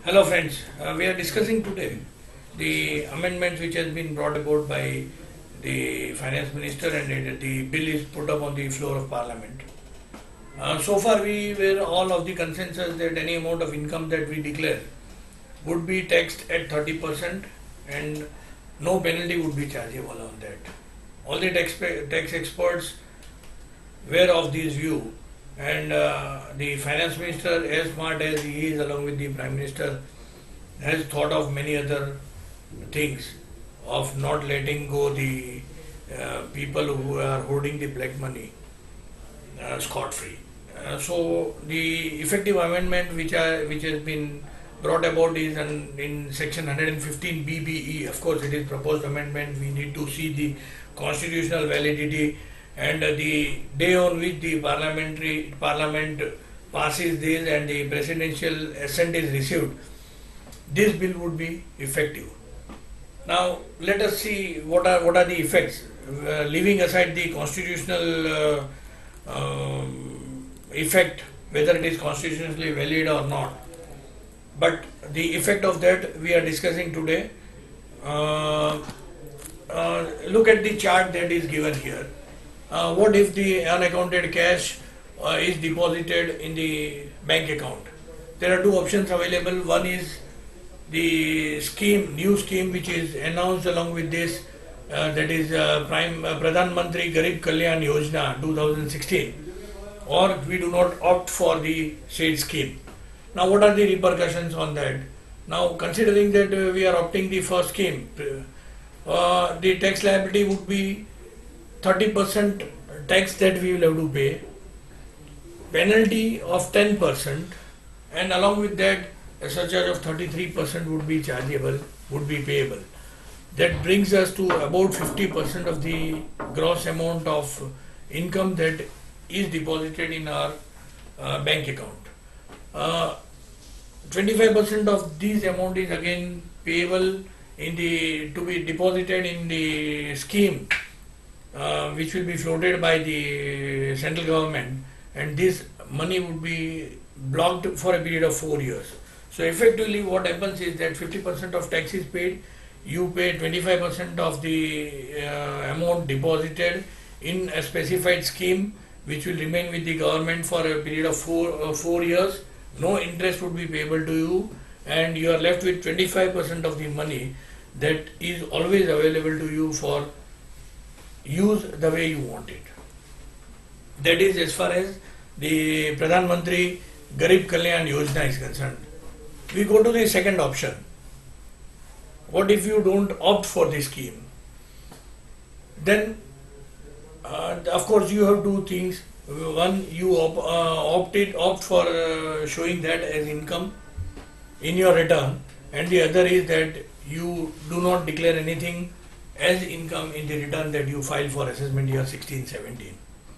Hello friends, we are discussing today the amendments which has been brought about by the finance minister, and the bill is put up on the floor of parliament. So far we were all of the consensus that any amount of income that we declare would be taxed at 30% and no penalty would be chargeable on that. All the tax experts were of this view, and the finance minister, as smart as he is along with the prime minister, has thought of many other things of not letting go the people who are holding the black money scot free. So the effective amendment which has been brought about is in section 115 BBE. Of course, it is proposed amendment. We need to see the constitutional validity, and the day on which the parliament passes this and the presidential assent is received, this bill would be effective. Now let us see what are the effects, leaving aside the constitutional effect, whether it is constitutionally valid or not. But the effect of that we are discussing today. Look at the chart that is given here. What if the unaccounted cash is deposited in the bank account? There are two options available. One is the new scheme which is announced along with this, that is Pradhan Mantri Garib Kalyan Yojana 2016, or we do not opt for the said scheme. Now what are the repercussions on that? Now, considering that we are opting the first scheme, the tax liability would be 30% tax that we will have to pay, penalty of 10%, and along with that a surcharge of 33% would be chargeable, would be payable. That brings us to about 50% of the gross amount of income that is deposited in our bank account. 25% of this amount is again payable to be deposited in the scheme which will be floated by the central government, and this money would be blocked for a period of 4 years. So effectively what happens is that 50% of tax is paid, you pay 25% of the amount deposited in a specified scheme which will remain with the government for a period of 4 years. No interest would be payable to you, and you are left with 25% of the money that is always available to you for use the way you want it. That is as far as the Pradhan Mantri Garib Kalyan Yojana is concerned. We go to the second option. What if you don't opt for the scheme? Then of course you have two things. One, you opt for showing that as income in your return, and the other is that you do not declare anything as income in the return that you file for assessment year 16-17.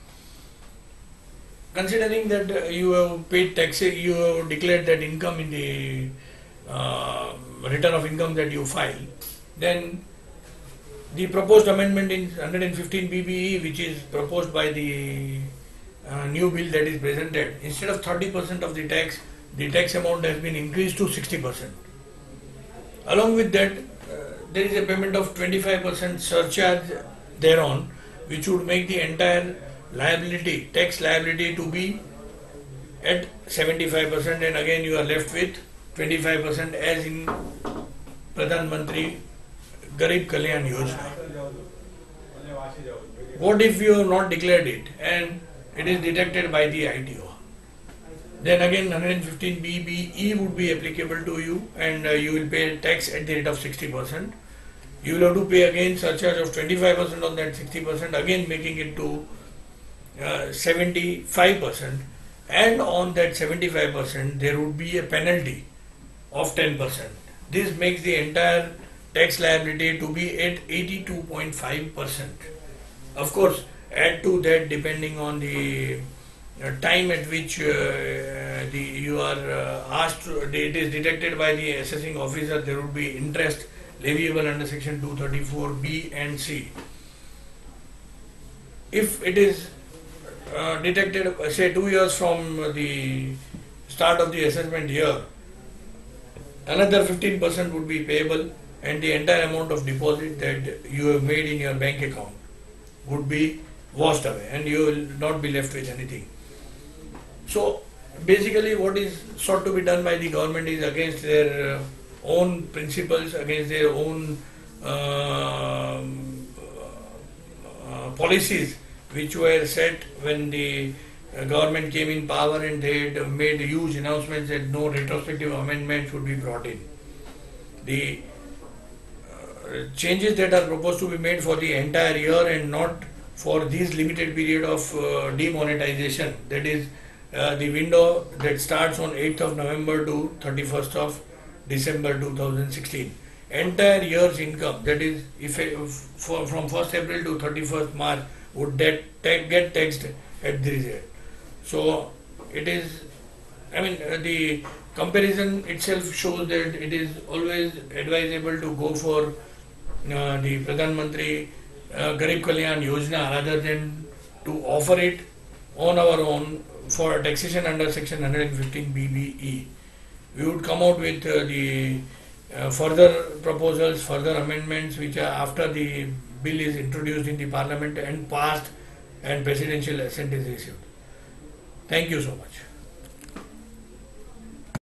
Considering that you have paid taxes, you have declared that income in the return of income that you file, then the proposed amendment in 115 BBE, which is proposed by the new bill that is presented, instead of 30% of the tax amount has been increased to 60%. Along with that, there is a payment of 25% surcharge thereon, which would make the entire liability, tax liability, to be at 75%, and again you are left with 25% as in Pradhan Mantri Garib Kalyan Yojana. What if you have not declared it and it is detected by the ITO? Then again 115 BBE would be applicable to you, and you will pay tax at the rate of 60%. You will have to pay again surcharge of 25% on that 60%, again making it to 75%, and on that 75% there would be a penalty of 10%. This makes the entire tax liability to be at 82.5%. Of course, add to that, depending on the time at which you are asked, it is detected by the assessing officer, there would be interest leviable under section 234 B and C. If it is detected, say 2 years from the start of the assessment year, another 15% would be payable, and the entire amount of deposit that you have made in your bank account would be washed away, and you will not be left with anything. So basically what is sought to be done by the government is against their own principles, against their own policies which were set when the government came in power, and they had made huge announcements that no retrospective amendments would be brought in. The changes that are proposed to be made for the entire year and not for this limited period of demonetization, that is the window that starts on 8th of November to 31st of December 2016. Entire year's income, that is from 1st April to 31st March, would get taxed at this rate. So it is, I mean, the comparison itself shows that it is always advisable to go for the Pradhan Mantri Garib Kalyan Yojana rather than to offer it on our own for taxation under section 115 BBE. We would come out with the further proposals, further amendments which are after the bill is introduced in the parliament and passed and presidential assent is received. Thank you so much.